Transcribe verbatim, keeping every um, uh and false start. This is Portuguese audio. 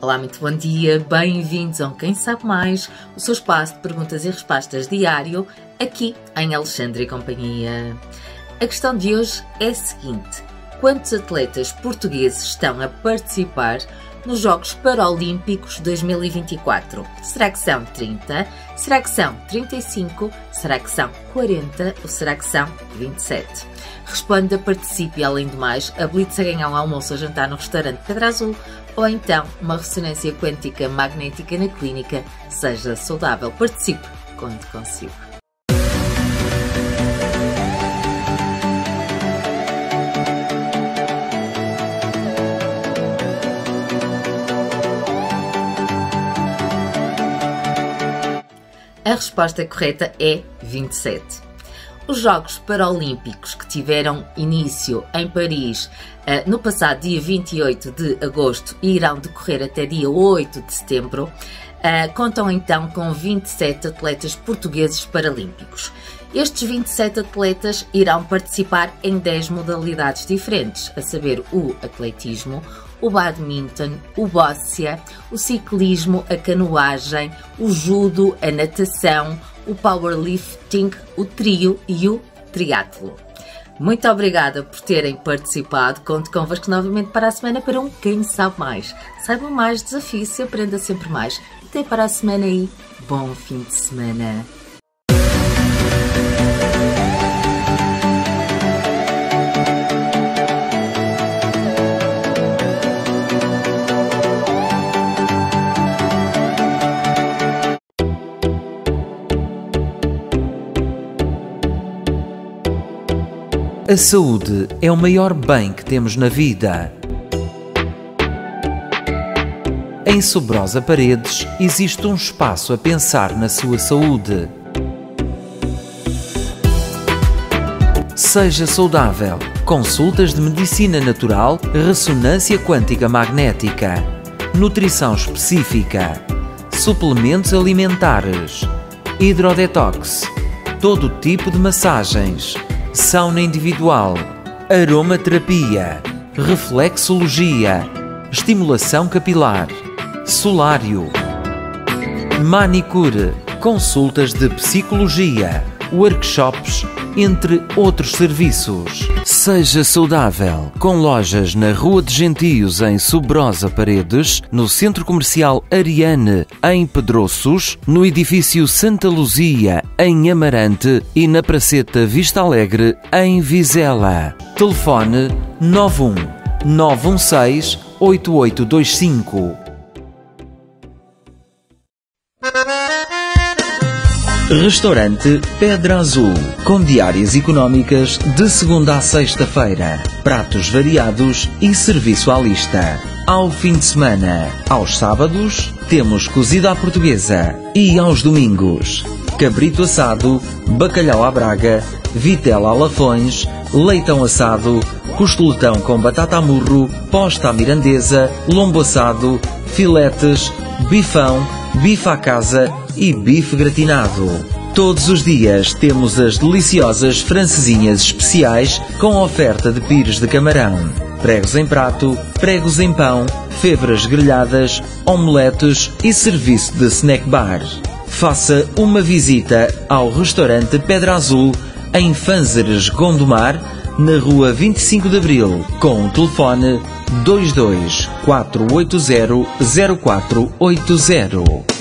Olá, muito bom dia, bem-vindos a um Quem Sabe Mais, o seu espaço de perguntas e respostas diário, aqui em Alexandre e Companhia. A questão de hoje é a seguinte: quantos atletas portugueses estão a participar nos Jogos Paralímpicos dois mil e vinte e quatro? Será que são trinta? Será que são trinta e cinco? Será que são quarenta? Ou será que são vinte e sete? Responda, participe e, além do mais, habilite-se a ganhar um almoço ou jantar no restaurante Pedra Azul ou então uma ressonância quântica magnética na clínica. Seja saudável, participe, conte consigo. A resposta correta é vinte e sete. Os Jogos Paralímpicos, que tiveram início em Paris uh, no passado dia vinte e oito de agosto e irão decorrer até dia oito de setembro, uh, contam então com vinte e sete atletas portugueses paralímpicos. Estes vinte e sete atletas irão participar em dez modalidades diferentes, a saber o atletismo, o badminton, o bóssia, o ciclismo, a canoagem, o judo, a natação, o powerlifting, o trio e o triatlo. Muito obrigada por terem participado. Conto convosco novamente para a semana para um Quem Sabe Mais. Saibam mais, desafie-se, aprenda sempre mais. Até para a semana e bom fim de semana. A saúde é o maior bem que temos na vida. Em Subrosa Paredes existe um espaço a pensar na sua saúde. Seja saudável. Consultas de medicina natural, ressonância quântica magnética, nutrição específica, suplementos alimentares, hidrodetox, todo tipo de massagens, sauna individual, aromaterapia, reflexologia, estimulação capilar, solário, manicure, consultas de psicologia, workshops, entre outros serviços. Seja saudável, com lojas na Rua de Gentios, em Subrosa Paredes, no Centro Comercial Ariane, em Pedroços, no Edifício Santa Luzia, em Amarante e na Praceta Vista Alegre, em Vizela. Telefone nove um nove um seis oito oito dois cinco. Restaurante Pedra Azul, com diárias económicas de segunda a sexta-feira, pratos variados e serviço à lista. Ao fim de semana, aos sábados, temos cozido à portuguesa e aos domingos, cabrito assado, bacalhau à Braga, vitela a Lafões, leitão assado, costeletão com batata a murro, posta à mirandesa, lombo assado, filetes, bifão, bife à casa e bife gratinado. Todos os dias temos as deliciosas francesinhas especiais com oferta de pires de camarão, pregos em prato, pregos em pão, febras grelhadas, omeletes e serviço de snack bar. Faça uma visita ao restaurante Pedra Azul em Fanzeres, Gondomar, na rua vinte e cinco de Abril, com o telefone dois dois quatro oito zero zero quatro oito zero.